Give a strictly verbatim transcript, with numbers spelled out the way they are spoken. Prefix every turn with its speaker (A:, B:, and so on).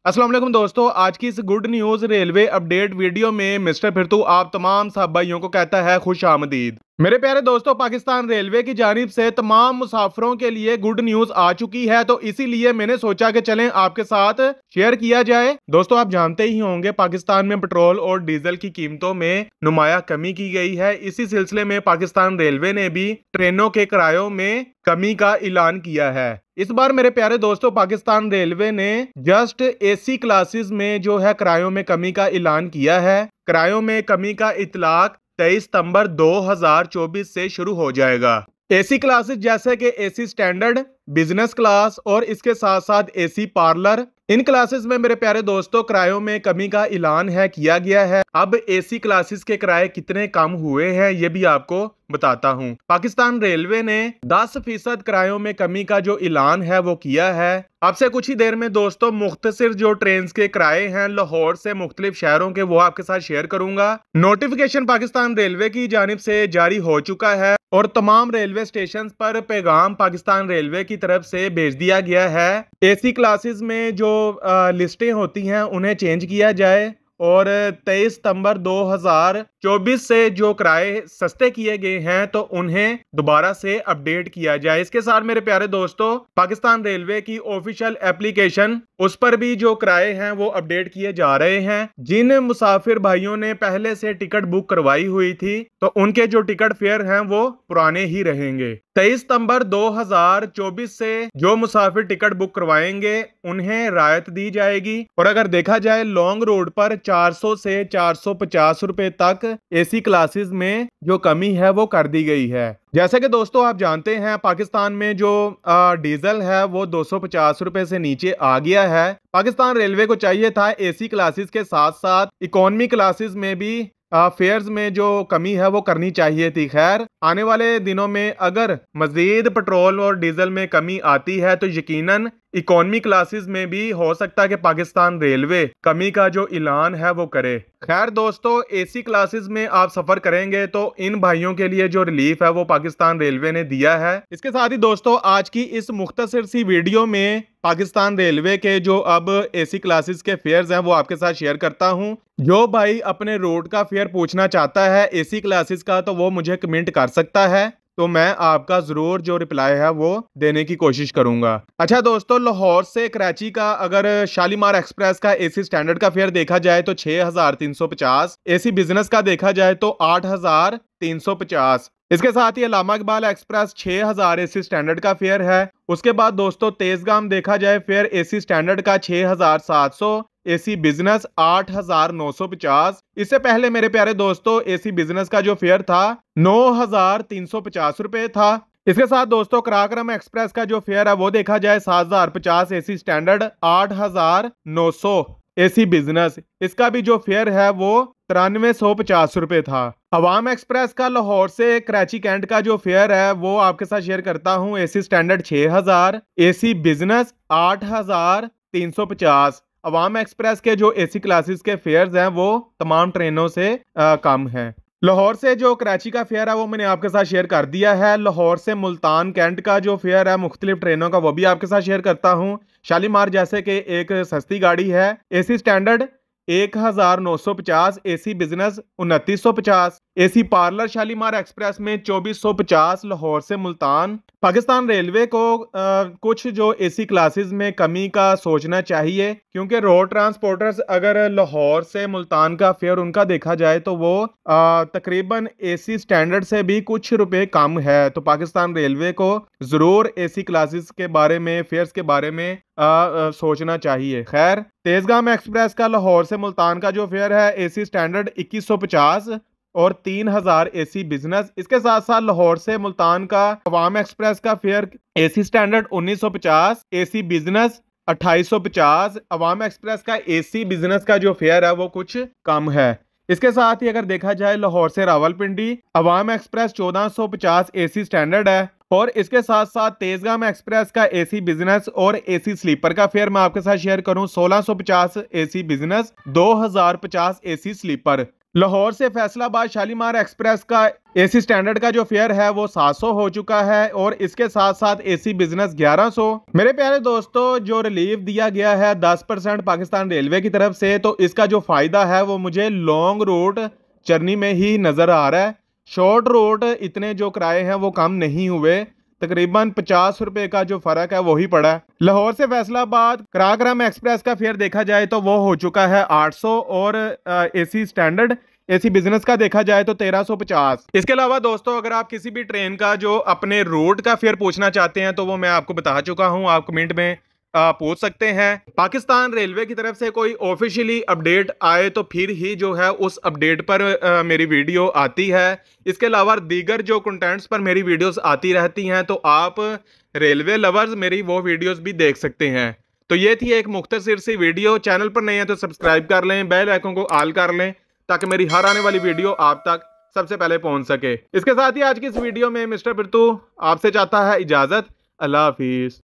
A: अस्सलाम वालेकुम दोस्तों, आज की इस good news railway update video में मिस्टर फिरतू आप तमाम साहब भाइयों को कहता है खुश आमदीद। मेरे प्यारे दोस्तों, पाकिस्तान रेलवे की जानिब से तमाम मुसाफिरों के लिए गुड न्यूज आ चुकी है, तो इसीलिए मैंने सोचा कि चलें आपके साथ शेयर किया जाए। दोस्तों, आप जानते ही होंगे पाकिस्तान में पेट्रोल और डीजल की कीमतों में नुमाया कमी की गई है। इसी सिलसिले में पाकिस्तान रेलवे ने भी ट्रेनों के किरायों में कमी का ऐलान किया है। इस बार मेरे प्यारे दोस्तों, पाकिस्तान रेलवे ने जस्ट एसी क्लासेस में जो है किरायों में कमी का ऐलान किया है। किरायों में कमी का इतलाक तेईस सितंबर दो हज़ार चौबीस से शुरू हो जाएगा। एसी क्लासेस जैसे कि एसी स्टैंडर्ड, बिजनेस क्लास और इसके साथ साथ एसी पार्लर, इन क्लासेस में मेरे प्यारे दोस्तों किरायों में कमी का ऐलान है किया गया है। अब एसी क्लासेस के किराए कितने कम हुए हैं ये भी आपको बताता हूं। पाकिस्तान रेलवे ने दस फीसद किरायों में कमी का जो ऐलान है वो किया है। आपसे कुछ ही देर में दोस्तों मुख्तसर जो ट्रेन के किराए हैं लाहौर से मुख्तलिफ शहरों के वो आपके साथ शेयर करूंगा। नोटिफिकेशन पाकिस्तान रेलवे की जानिब से जारी हो चुका है और तमाम रेलवे स्टेशन पर पैगाम पाकिस्तान रेलवे की तरफ से भेज दिया गया है। एसी क्लासेस में जो लिस्टें होती हैं उन्हें चेंज किया जाए और तेईस सितंबर दो हज़ार चौबीस से जो किराए सस्ते किए गए हैं तो उन्हें दोबारा से अपडेट किया जाए। इसके साथ मेरे प्यारे दोस्तों, पाकिस्तान रेलवे की ऑफिशियल एप्लीकेशन उस पर भी जो किराए हैं वो अपडेट किए जा रहे हैं। जिन मुसाफिर भाइयों ने पहले से टिकट बुक करवाई हुई थी तो उनके जो टिकट फेयर हैं वो पुराने ही रहेंगे। तेईस सितंबर दो हज़ार चौबीस से जो मुसाफिर टिकट बुक करवाएंगे उन्हें रायत दी जाएगी। और अगर देखा जाए लॉन्ग रोड पर चार सौ से चार सौ पचास रुपए तक एसी क्लासेस में जो कमी है वो कर दी गई है। जैसे कि दोस्तों आप जानते हैं पाकिस्तान में जो डीजल है वो दो सौ पचास रुपए से नीचे आ गया है। पाकिस्तान रेलवे को चाहिए था एसी क्लासेस के साथ साथ इकोनॉमी क्लासेस में भी फेयर्स में जो कमी है वो करनी चाहिए थी। खैर, आने वाले दिनों में अगर मजीद पेट्रोल और डीजल में कमी आती है तो यकीनन इकोनॉमी क्लासेस में भी हो सकता है कि पाकिस्तान रेलवे कमी का जो ऐलान है वो करे। खैर दोस्तों, एसी क्लासेस में आप सफर करेंगे तो इन भाइयों के लिए जो रिलीफ है वो पाकिस्तान रेलवे ने दिया है। इसके साथ ही दोस्तों आज की इस मुख्तसर सी वीडियो में पाकिस्तान रेलवे के जो अब एसी क्लासेस के फेयर्स हैं वो आपके साथ शेयर करता हूं। जो भाई अपने रोड का फेयर पूछना चाहता है एसी क्लासेस का तो वो मुझे कमेंट कर सकता है, तो मैं आपका जरूर जो रिप्लाई है वो देने की कोशिश करूंगा। अच्छा दोस्तों, लाहौर से कराची का अगर शालीमार एक्सप्रेस का एसी स्टैंडर्ड का फेयर देखा जाए तो छह हजार तीन सौ पचास, एसी बिजनेस का देखा जाए तो आठ हजार तीन सौ पचास। इसके साथ ही अलामा इकबाल एक्सप्रेस छह हजार एसी स्टैंडर्ड का फेयर है। उसके बाद दोस्तों तेजगाम देखा जाए फेयर एसी स्टैंडर्ड का छह हजार सात सौ, एसी बिजनेस आठ हजार नौ सौ पचास। इससे पहले मेरे प्यारे दोस्तों एसी बिजनेस का जो फेयर था नौ हजार तीन सौ पचास रुपए था। इसके साथ दोस्तों कराक्रम एक्सप्रेस का जो फेयर है वो देखा जाए सात हजार पचास एसी स्टैंडर्ड, आठ हजार नौ सौ एसी बिजनेस। इसका भी जो फेयर है वो तिरानवे सौ पचास रुपए था। अवाम एक्सप्रेस का लाहौर से कराची कैंट का जो फेयर है वो आपके साथ शेयर करता हूँ। एसी स्टैंडर्ड छह हजार, एसी बिजनेस आठ हजार तीन सौ पचास। अवाम एक्सप्रेस के जो एसी क्लासेस के फेयर्स हैं वो तमाम ट्रेनों से आ, कम हैं। लाहौर से जो कराची का फेयर है वो मैंने आपके साथ शेयर कर दिया है। लाहौर से मुल्तान कैंट का जो फेयर है मुख्तलिफ ट्रेनों का वो भी आपके साथ शेयर करता हूँ। शालीमार जैसे कि एक सस्ती गाड़ी है, एसी स्टैंडर्ड एक हजार नौ सौ पचास, एसी बिजनेस उनतीस सौ पचास, एसी पार्लर शालीमार एक्सप्रेस में चौबीस सौ पचास लाहौर से मुल्तान। पाकिस्तान रेलवे को आ, कुछ जो एसी क्लासेस में कमी का सोचना चाहिए, क्योंकि रोड ट्रांसपोर्टर्स अगर लाहौर से मुल्तान का फेयर उनका देखा जाए तो वो आ, तकरीबन एसी स्टैंडर्ड से भी कुछ रुपए कम है। तो पाकिस्तान रेलवे को जरूर एसी क्लासेस के बारे में, फेयर्स के बारे में आ, आ, सोचना चाहिए। खैर, तेजगाम एक्सप्रेस का लाहौर से मुल्तान का जो फेयर है एसी स्टैंडर्ड इक्कीस सौ पचास और तीन हजार एसी बिजनेस। इसके साथ साथ लाहौर से मुल्तान का अवाम एक्सप्रेस का फेयर एसी स्टैंडर्ड उन्नीस सौ पचास, एसी बिजनेस अट्ठाईस सौ पचास। अवाम एक्सप्रेस का एसी बिजनेस का जो फेयर है वो कुछ कम है। इसके साथ ही अगर देखा जाए लाहौर से रावलपिंडी, अवाम एक्सप्रेस चौदह सौ पचास एसी स्टैंडर्ड है और इसके साथ साथ तेजगाम एक्सप्रेस का एसी बिजनेस और एसी स्लीपर का फेयर मैं आपके साथ शेयर करूं सोलह सौ पचास एसी बिजनेस, दो हजार पचास एसी स्लीपर। लाहौर से फैसलाबाद शालीमार एक्सप्रेस का एसी स्टैंडर्ड का जो फेयर है वो सात सौ हो चुका है और इसके साथ साथ एसी बिजनेस ग्यारह सौ। मेरे प्यारे दोस्तों, जो रिलीफ दिया गया है दस परसेंट पाकिस्तान रेलवे की तरफ से, तो इसका जो फायदा है वो मुझे लॉन्ग रूट जर्नी में ही नजर आ रहा है। शॉर्ट रूट इतने जो किराए हैं वो कम नहीं हुए, तकरीबन पचास रुपए का जो फर्क है वही पड़ा है। लाहौर से फैसलाबाद कराक्रम एक्सप्रेस का फेयर देखा जाए तो वो हो चुका है आठ सौ और एसी स्टैंडर्ड एसी बिजनेस का देखा जाए तो तेरह सौ पचास। इसके अलावा दोस्तों, अगर आप किसी भी ट्रेन का जो अपने रूट का फेयर पूछना चाहते हैं तो वो मैं आपको बता चुका हूं, आप कमेंट में आ, पूछ सकते हैं। पाकिस्तान रेलवे की तरफ से कोई ऑफिशियली अपडेट आए तो फिर ही जो है उस अपडेट पर आ, मेरी वीडियो आती है। इसके अलावा दीगर जो कंटेंट्स पर मेरी वीडियोस आती रहती हैं, तो आप रेलवे लवर्स मेरी वो वीडियोस भी देख सकते हैं। तो ये थी एक मुख्तसर सी वीडियो। चैनल पर नहीं है तो सब्सक्राइब कर लें, बेल आइकन को ऑल कर लें ताकि मेरी हर आने वाली वीडियो आप तक सबसे पहले पहुंच सके। इसके साथ ही आज की इस वीडियो में मिस्टर फिरतू आपसे चाहता है इजाजत। अल्लाह हाफिज।